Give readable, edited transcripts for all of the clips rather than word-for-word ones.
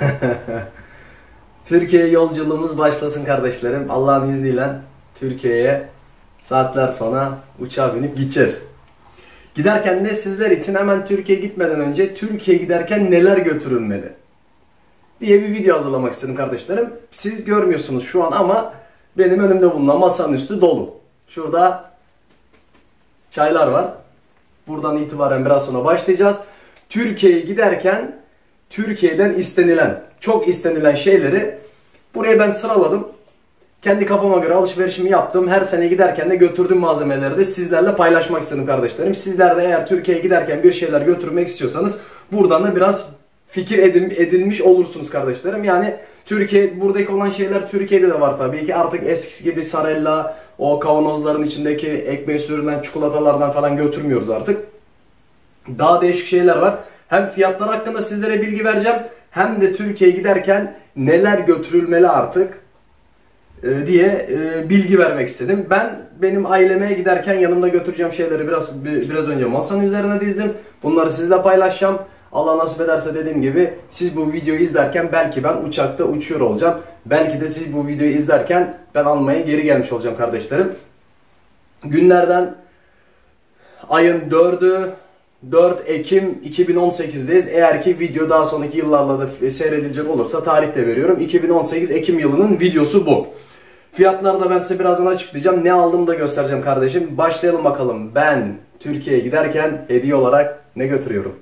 Türkiye yolculuğumuz başlasın kardeşlerim. Allah'ın izniyle Türkiye'ye saatler sonra uçağa binip gideceğiz. Giderken de sizler için hemen Türkiye'ye gitmeden önce Türkiye'ye giderken neler götürülmeli diye bir video hazırlamak istedim kardeşlerim. Siz görmüyorsunuz şu an ama benim önümde bulunan masanın üstü dolu. Şurada çaylar var. Buradan itibaren biraz sonra başlayacağız. Türkiye'ye giderken Türkiye'den istenilen, çok istenilen şeyleri buraya ben sıraladım. Kendi kafama göre alışverişimi yaptım. Her sene giderken de götürdüğüm malzemeleri de sizlerle paylaşmak istedim kardeşlerim. Sizler de eğer Türkiye'ye giderken bir şeyler götürmek istiyorsanız buradan da biraz fikir edinmiş olursunuz kardeşlerim. Yani Türkiye, buradaki olan şeyler Türkiye'de de var tabii ki. Artık eskisi gibi sarella, o kavanozların içindeki ekmeği sürülen çikolatalardan falan götürmüyoruz artık. Daha değişik şeyler var. Hem fiyatlar hakkında sizlere bilgi vereceğim, hem de Türkiye'ye giderken neler götürülmeli artık diye bilgi vermek istedim. Benim aileme giderken yanımda götüreceğim şeyleri biraz önce masanın üzerine dizdim. Bunları sizle paylaşacağım. Allah nasip ederse dediğim gibi siz bu videoyu izlerken belki ben uçakta uçuyor olacağım. Belki de siz bu videoyu izlerken ben Almanya'ya geri gelmiş olacağım kardeşlerim. Günlerden ayın 4'ü 4 Ekim 2018'deyiz. Eğer ki video daha sonraki yıllarla da seyredilecek olursa tarih de veriyorum. 2018 Ekim yılının videosu bu. Fiyatları da ben size birazdan açıklayacağım. Ne aldığımı da göstereceğim kardeşim. Başlayalım bakalım. Ben Türkiye'ye giderken hediye olarak ne götürüyorum?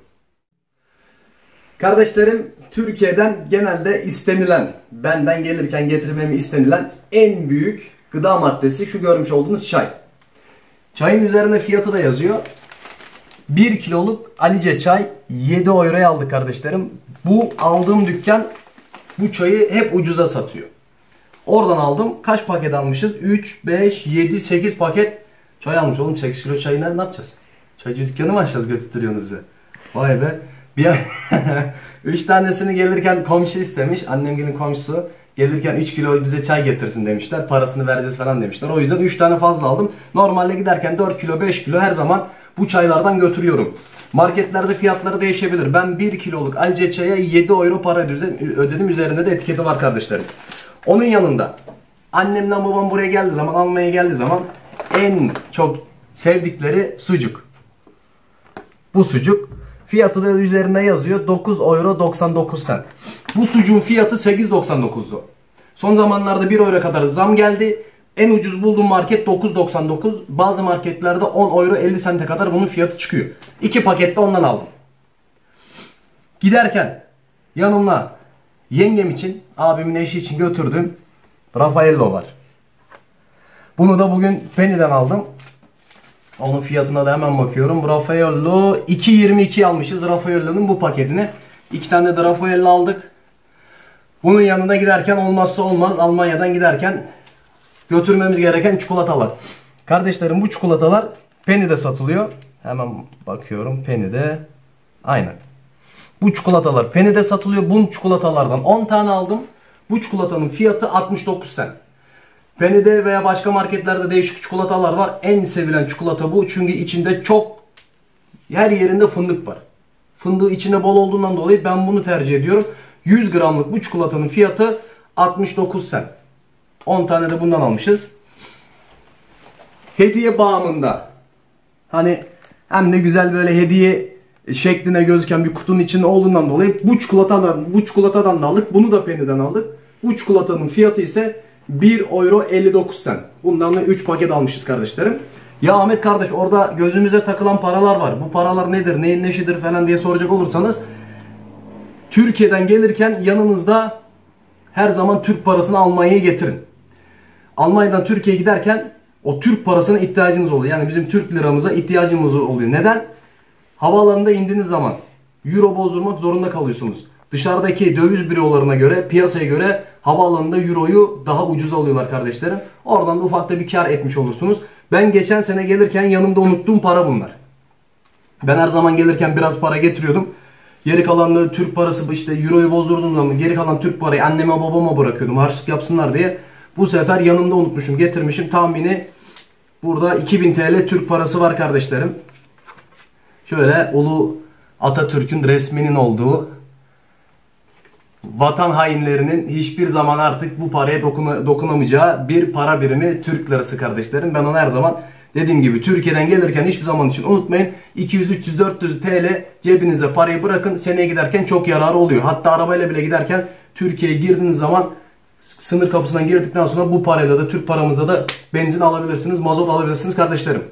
Kardeşlerim, Türkiye'den genelde istenilen, benden gelirken getirmemi istenilen en büyük gıda maddesi şu görmüş olduğunuz çay. Çayın üzerine fiyatı da yazıyor. 1 kiloluk Alice çay 7 euroya aldık kardeşlerim. Bu aldığım dükkan bu çayı hep ucuza satıyor. Oradan aldım. Kaç paket almışız? 3, 5, 7, 8 paket çay almış. Oğlum 8 kilo çayı ne yapacağız? Çaycı dükkanı mı açacağız, götürtüyorsunuz bize? Vay be. 3 tanesini gelirken komşu istemiş. Annemgilin komşusu. Gelirken 3 kilo bize çay getirsin demişler. Parasını vereceğiz falan demişler. O yüzden 3 tane fazla aldım. Normalde giderken 4 kilo 5 kilo her zaman bu çaylardan götürüyorum. Marketlerde fiyatları değişebilir. Ben 1 kiloluk Alice çaya 7 euro para ödedim. Üzerinde de etiketi var kardeşlerim. Onun yanında annemle babam buraya geldiği zaman, Almanya'ya geldiği zaman en çok sevdikleri sucuk. Bu sucuk fiyatı da üzerinde yazıyor 9 euro 99 cent. Bu sucuğun fiyatı 8.99'du. Son zamanlarda 1 euro kadar zam geldi. En ucuz bulduğum market 9.99. Bazı marketlerde 10 euro 50 cent'e kadar bunun fiyatı çıkıyor. 2 pakette ondan aldım. Giderken yanımda yengem için, abimin eşi için götürdüğüm Raffaello var. Bunu da bugün Penny'den aldım. Onun fiyatına da hemen bakıyorum. Raffaello 2.22 almışız Raffaello'nun bu paketini. 2 tane de Raffaello aldık. Bunun yanında giderken olmazsa olmaz, Almanya'dan giderken götürmemiz gereken çikolatalar. Kardeşlerim, bu çikolatalar Penny'de satılıyor. Hemen bakıyorum Penny'de. Aynen. Bu çikolatalar Penny'de satılıyor. Bu çikolatalardan 10 tane aldım. Bu çikolatanın fiyatı 69 cent. Penny'de veya başka marketlerde değişik çikolatalar var. En sevilen çikolata bu. Çünkü içinde çok, her yerinde fındık var. Fındığı içinde bol olduğundan dolayı ben bunu tercih ediyorum. 100 gramlık bu çikolatanın fiyatı 69 cent. 10 tane de bundan almışız. Hediye bağımında. Hani hem de güzel böyle hediye şekline gözüken bir kutunun içinde olduğundan dolayı bu çikolatadan da aldık. Bunu da Penny'den aldık. Bu çikolatanın fiyatı ise 1 euro 59 cent. Bundan da 3 paket almışız kardeşlerim. Ya Ahmet kardeş, orada gözümüze takılan paralar var. Bu paralar nedir, neyin neşidir falan diye soracak olursanız, Türkiye'den gelirken yanınızda her zaman Türk parasını Almanya'ya getirin. Almanya'dan Türkiye'ye giderken o Türk parasına ihtiyacınız oluyor. Yani bizim Türk liramıza ihtiyacımız oluyor. Neden? Havaalanında indiğiniz zaman euro bozdurmak zorunda kalıyorsunuz. Dışarıdaki döviz bürolarına göre, piyasaya göre havaalanında euroyu daha ucuz alıyorlar kardeşlerim. Oradan da ufak da bir kar etmiş olursunuz. Ben geçen sene gelirken yanımda unuttuğum para bunlar. Ben her zaman gelirken biraz para getiriyordum. Geri kalanını Türk parası, işte euroyu bozdurduğum zaman geri kalan Türk parayı anneme babama bırakıyordum harçlık yapsınlar diye. Bu sefer yanımda unutmuşum, getirmişim. Tahmini burada 2000 TL Türk parası var kardeşlerim. Şöyle Ulu Atatürk'ün resminin olduğu vatan hainlerinin hiçbir zaman artık bu paraya dokunamayacağı bir para birimi Türk lirası kardeşlerim. Ben onu her zaman dediğim gibi Türkiye'den gelirken hiçbir zaman için unutmayın. 200, 300, 400 TL cebinize parayı bırakın. Seneye giderken çok yararı oluyor. Hatta arabayla bile giderken Türkiye'ye girdiğiniz zaman sınır kapısından girdikten sonra bu parayla da Türk paramızla da benzin alabilirsiniz, mazot alabilirsiniz kardeşlerim.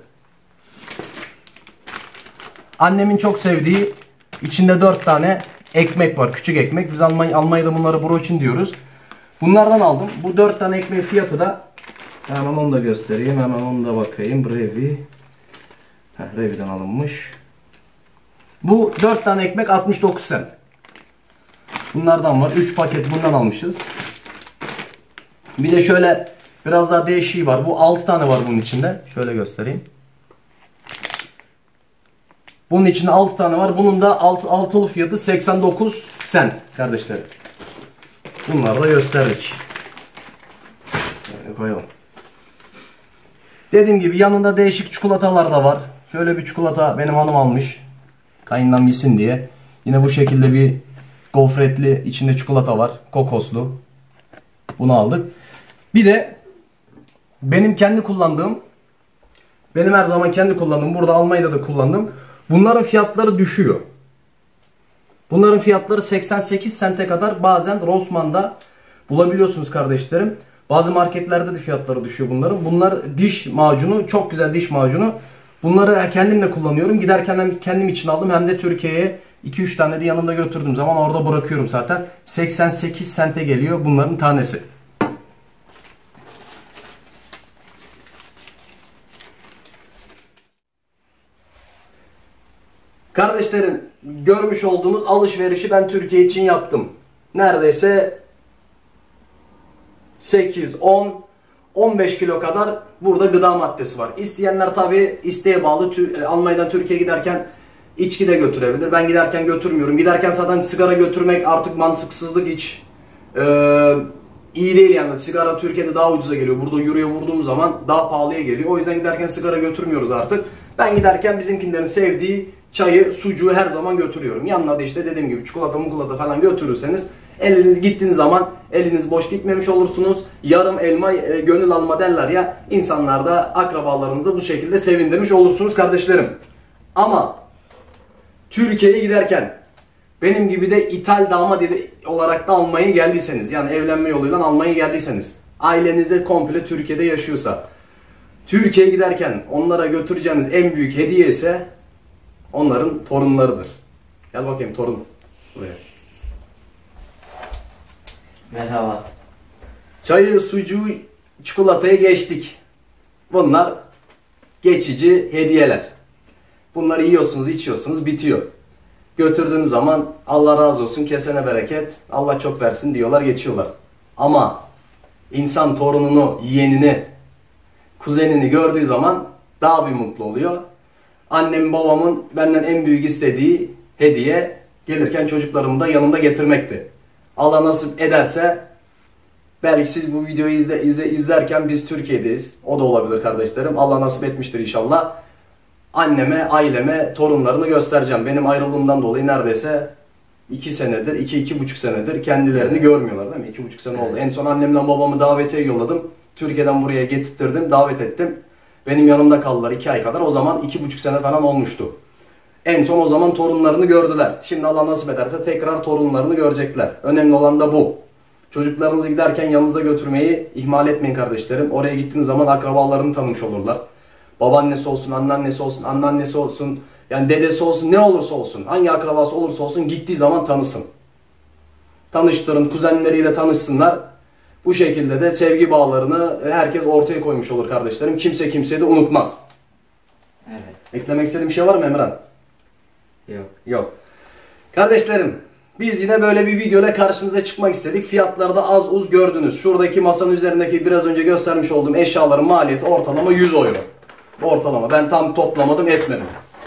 Annemin çok sevdiği içinde 4 tane ekmek var. Küçük ekmek. Biz Almanya'da bunları broçin diyoruz. Bunlardan aldım. Bu 4 tane ekmeğin fiyatı da hemen onu da göstereyim. Hemen onu da bakayım. Brevi. Revi'den alınmış. Bu 4 tane ekmek 69 cent. Bunlardan var. 3 paket bundan almışız. Bir de şöyle biraz daha değişiği var. Bu 6 tane var bunun içinde. Şöyle göstereyim. Bunun içinde 6 tane var. Bunun da altılı fiyatı 89 cent kardeşlerim. Bunları da gösterdik. Şöyle koyalım. Dediğim gibi yanında değişik çikolatalar da var. Şöyle bir çikolata benim hanım almış. Kayından yesin diye. Yine bu şekilde bir gofretli içinde çikolata var. Kokoslu. Bunu aldık. Bir de benim kendi kullandığım, benim her zaman kendi kullandığım, burada Almanya'da da kullandığım, bunların fiyatları düşüyor. Bunların fiyatları 88 sente kadar bazen Rossmann'da bulabiliyorsunuz kardeşlerim. Bazı marketlerde de fiyatları düşüyor bunların. Bunlar diş macunu, çok güzel diş macunu. Bunları kendim de kullanıyorum. Giderken hem kendim için aldım hem de Türkiye'ye 2-3 tane de yanımda götürdüğüm zaman orada bırakıyorum zaten. 88 sente geliyor bunların tanesi. Kardeşlerim, görmüş olduğunuz alışverişi ben Türkiye için yaptım. Neredeyse 8, 10, 15 kilo kadar burada gıda maddesi var. İsteyenler tabi isteğe bağlı. Almanya'dan Türkiye'ye giderken içki de götürebilir. Ben giderken götürmüyorum. Giderken zaten sigara götürmek artık mantıksızlık hiç. İyi değil yani. Sigara Türkiye'de daha ucuza geliyor. Burada euroya vurduğumuz zaman daha pahalıya geliyor. O yüzden giderken sigara götürmüyoruz artık. Ben giderken bizimkilerin sevdiği çayı, sucuğu her zaman götürüyorum. Yanına da işte dediğim gibi çikolata falan götürürseniz eliniz gittiğiniz zaman eliniz boş gitmemiş olursunuz. Yarım elma gönül alma derler ya. İnsanlar da akrabalarınızı bu şekilde sevindirmiş olursunuz kardeşlerim. Ama Türkiye'ye giderken benim gibi de ithal damat olarak da Almanya'ya geldiyseniz, yani evlenme yoluyla Almanya'ya geldiyseniz, ailenizde komple Türkiye'de yaşıyorsa, Türkiye'ye giderken onlara götüreceğiniz en büyük hediye ise onların torunlarıdır. Gel bakayım torun buraya. Merhaba. Çayı, sucuğu, çikolataya geçtik. Bunlar geçici hediyeler. Bunları yiyorsunuz, içiyorsunuz, bitiyor. Götürdüğünüz zaman Allah razı olsun, kesene bereket, Allah çok versin diyorlar, geçiyorlar. Ama insan torununu, yeğenini, kuzenini gördüğü zaman daha bir mutlu oluyor. Annem babamın benden en büyük istediği hediye gelirken çocuklarımı da yanımda getirmekti. Allah nasip ederse belki siz bu videoyu izlerken biz Türkiye'deyiz. O da olabilir kardeşlerim. Allah nasip etmiştir inşallah. Anneme, aileme torunlarını göstereceğim. Benim ayrılığımdan dolayı neredeyse 2 senedir, 2-2,5 senedir kendilerini görmüyorlar değil mi? 2,5 sene oldu. En son annemle babamı davetiye yolladım. Türkiye'den buraya getirttirdim, davet ettim. Benim yanımda kaldılar 2 ay kadar. O zaman 2,5 sene falan olmuştu. En son o zaman torunlarını gördüler. Şimdi Allah nasip ederse tekrar torunlarını görecekler. Önemli olan da bu. Çocuklarınızı giderken yanınıza götürmeyi ihmal etmeyin kardeşlerim. Oraya gittiğiniz zaman akrabalarını tanımış olurlar. Babaannesi olsun, anneannesi olsun, anneannesi olsun, yani dedesi olsun, ne olursa olsun, hangi akrabası olursa olsun gittiği zaman tanısın. Tanıştırın, kuzenleriyle tanışsınlar. Bu şekilde de sevgi bağlarını herkes ortaya koymuş olur kardeşlerim. Kimse kimseyi de unutmaz. Evet. Eklemek istediğim bir şey var mı Emran? Yok. Yok. Kardeşlerim, biz yine böyle bir videoyla karşınıza çıkmak istedik. Fiyatları da az uz gördünüz. Şuradaki masanın üzerindeki biraz önce göstermiş olduğum eşyaların maliyeti ortalama 100 euro. Ortalama. Ben tam toplamadım, etmedim.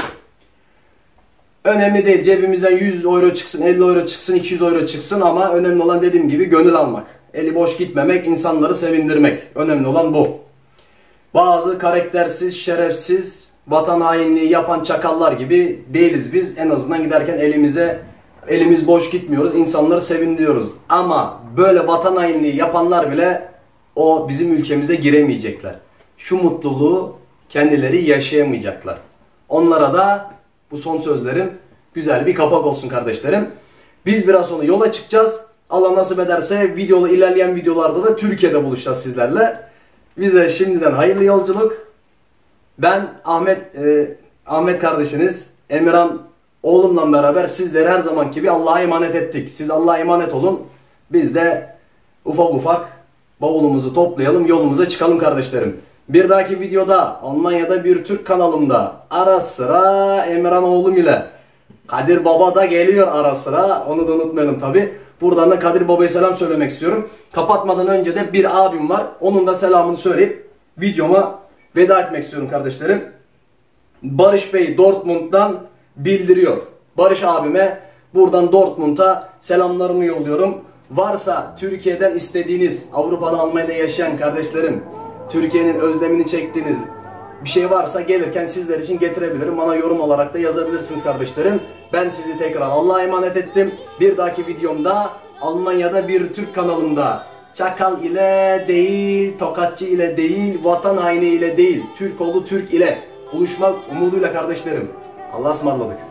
Önemli değil. Cebimizden 100 euro çıksın, 50 euro çıksın, 200 euro çıksın ama önemli olan dediğim gibi gönül almak. Eli boş gitmemek, insanları sevindirmek. Önemli olan bu. Bazı karaktersiz, şerefsiz, vatan hainliği yapan çakallar gibi değiliz biz. En azından giderken elimize Elimiz boş gitmiyoruz. İnsanları sevindiriyoruz. Ama böyle vatan hainliği yapanlar bile o bizim ülkemize giremeyecekler. Şu mutluluğu kendileri yaşayamayacaklar. Onlara da bu son sözlerim güzel bir kapak olsun kardeşlerim. Biz biraz sonra yola çıkacağız. Allah nasip ederse ilerleyen videolarda da Türkiye'de buluşacağız sizlerle. Bize şimdiden hayırlı yolculuk. Ben Ahmet kardeşiniz, Emirhan oğlumla beraber sizleri her zamanki gibi Allah'a emanet ettik. Siz Allah'a emanet olun. Biz de ufak ufak bavulumuzu toplayalım, yolumuza çıkalım kardeşlerim. Bir dahaki videoda Almanya'da bir Türk kanalımda ara sıra Emirhan oğlum ile Kadir Baba da geliyor ara sıra. Onu da unutmayalım tabi. Buradan da Kadir Baba'ya selam söylemek istiyorum. Kapatmadan önce de bir abim var. Onun da selamını söyleyip videoma veda etmek istiyorum kardeşlerim. Barış Bey Dortmund'dan bildiriyor. Barış abime buradan Dortmund'a selamlarımı yolluyorum. Varsa Türkiye'den istediğiniz, Avrupa'da Almanya'da yaşayan kardeşlerim, Türkiye'nin özlemini çektiğiniz bir şey varsa gelirken sizler için getirebilirim. Bana yorum olarak da yazabilirsiniz kardeşlerim. Ben sizi tekrar Allah'a emanet ettim. Bir dahaki videomda Almanya'da bir Türk kanalında Çakal ile değil, Tokatçı ile değil, vatan haini ile değil, Türk oğlu Türk ile buluşmak umuduyla kardeşlerim. Allah'a ısmarladık.